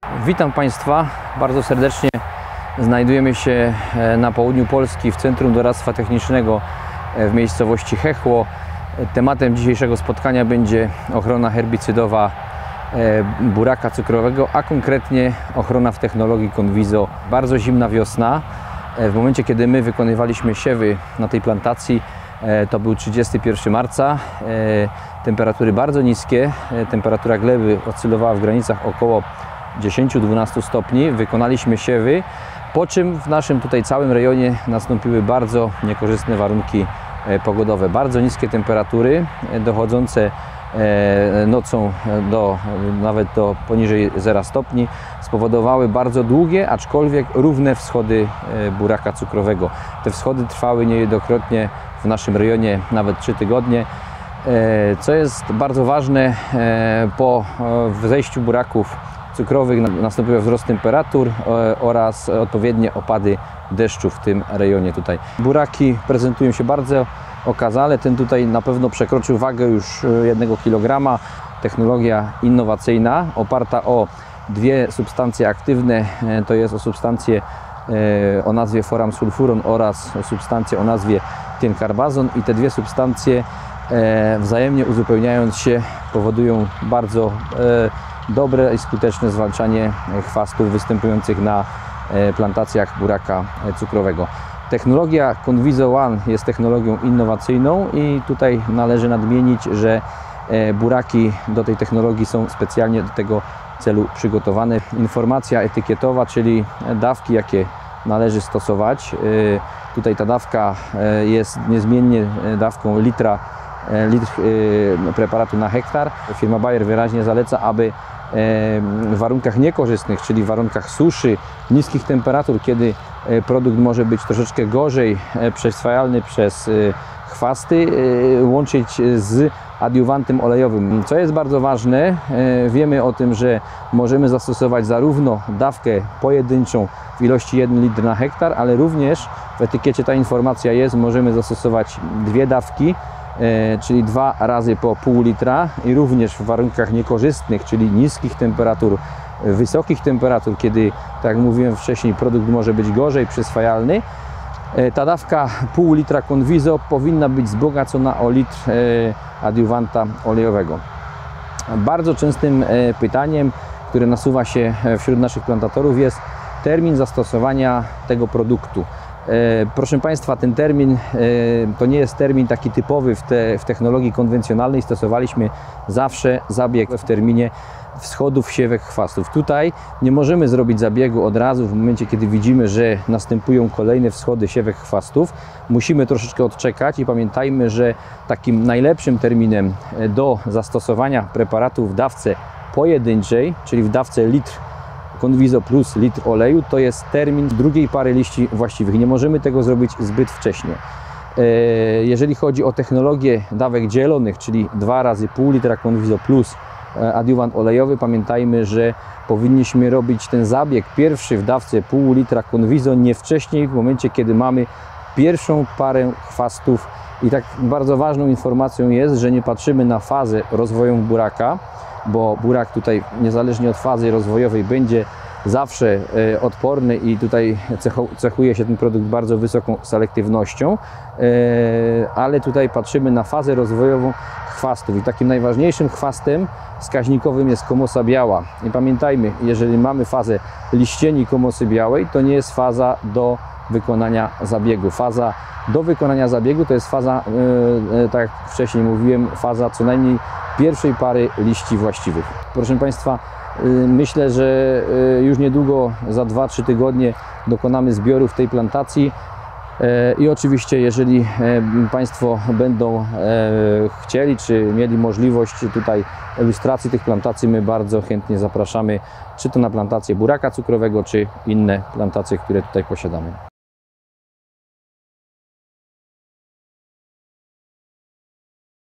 Witam Państwa bardzo serdecznie. Znajdujemy się na południu Polski w Centrum Doradztwa Technicznego w miejscowości Chechło. Tematem dzisiejszego spotkania będzie ochrona herbicydowa buraka cukrowego, a konkretnie ochrona w technologii Conviso. Bardzo zimna wiosna. W momencie, kiedy my wykonywaliśmy siewy na tej plantacji, to był 31 marca. Temperatury bardzo niskie. Temperatura gleby oscylowała w granicach około 10-12 stopni. Wykonaliśmy siewy, po czym w naszym tutaj całym rejonie nastąpiły bardzo niekorzystne warunki pogodowe. Bardzo niskie temperatury, dochodzące nocą nawet do poniżej 0 stopni, spowodowały bardzo długie, aczkolwiek równe wschody buraka cukrowego. Te wschody trwały niejednokrotnie w naszym rejonie nawet 3 tygodnie. Co jest bardzo ważne, po wzejściu buraków cukrowych nastąpił wzrost temperatur oraz odpowiednie opady deszczu w tym rejonie tutaj. Buraki prezentują się bardzo okazale. Ten tutaj na pewno przekroczył wagę już 1 kg. Technologia innowacyjna, oparta o dwie substancje aktywne, to jest o substancję o nazwie foramsulfuron oraz o substancję o nazwie tienkarbazon, i te dwie substancje wzajemnie uzupełniając się powodują bardzo dobre i skuteczne zwalczanie chwastów występujących na plantacjach buraka cukrowego. Technologia Conviso One jest technologią innowacyjną i tutaj należy nadmienić, że buraki do tej technologii są specjalnie do tego celu przygotowane. Informacja etykietowa, czyli dawki, jakie należy stosować. Tutaj ta dawka jest niezmiennie dawką litr preparatu na hektar. Firma Bayer wyraźnie zaleca, aby w warunkach niekorzystnych, czyli w warunkach suszy, niskich temperatur, kiedy produkt może być troszeczkę gorzej przyswajalny przez chwasty, łączyć z adiuwantem olejowym. Co jest bardzo ważne, wiemy o tym, że możemy zastosować zarówno dawkę pojedynczą w ilości 1 litr na hektar, ale również w etykiecie ta informacja jest, możemy zastosować dwie dawki, czyli 2 razy po pół litra, i również w warunkach niekorzystnych, czyli niskich temperatur, wysokich temperatur, kiedy, tak jak mówiłem wcześniej, produkt może być gorzej przyswajalny. Ta dawka pół litra Conviso powinna być wzbogacona o litr adiuwanta olejowego. Bardzo częstym pytaniem, które nasuwa się wśród naszych plantatorów, jest termin zastosowania tego produktu. Proszę Państwa, ten termin to nie jest termin taki typowy w technologii konwencjonalnej. Stosowaliśmy zawsze zabieg w terminie wschodów siewek chwastów. Tutaj nie możemy zrobić zabiegu od razu w momencie, kiedy widzimy, że następują kolejne wschody siewek chwastów. Musimy troszeczkę odczekać i pamiętajmy, że takim najlepszym terminem do zastosowania preparatu w dawce pojedynczej, czyli w dawce litr Conviso plus litr oleju, to jest termin drugiej pary liści właściwych. Nie możemy tego zrobić zbyt wcześnie. Jeżeli chodzi o technologię dawek dzielonych, czyli 2 razy pół litra Conviso plus adiuwant olejowy, pamiętajmy, że powinniśmy robić ten zabieg pierwszy w dawce pół litra Conviso nie wcześniej, w momencie, kiedy mamy pierwszą parę chwastów. I tak bardzo ważną informacją jest, że nie patrzymy na fazę rozwojową buraka, bo burak tutaj niezależnie od fazy rozwojowej będzie zawsze odporny i tutaj cechuje się ten produkt bardzo wysoką selektywnością, ale tutaj patrzymy na fazę rozwojową chwastów i takim najważniejszym chwastem wskaźnikowym jest komosa biała. I pamiętajmy, jeżeli mamy fazę liścieni komosy białej, to nie jest faza do wykonania zabiegu. Faza do wykonania zabiegu to jest faza, tak jak wcześniej mówiłem, faza co najmniej pierwszej pary liści właściwych. Proszę Państwa, myślę, że już niedługo, za 2-3 tygodnie dokonamy zbioru w tej plantacji i oczywiście, jeżeli Państwo będą chcieli, czy mieli możliwość tutaj ilustracji tych plantacji, my bardzo chętnie zapraszamy, czy to na plantację buraka cukrowego, czy inne plantacje, które tutaj posiadamy.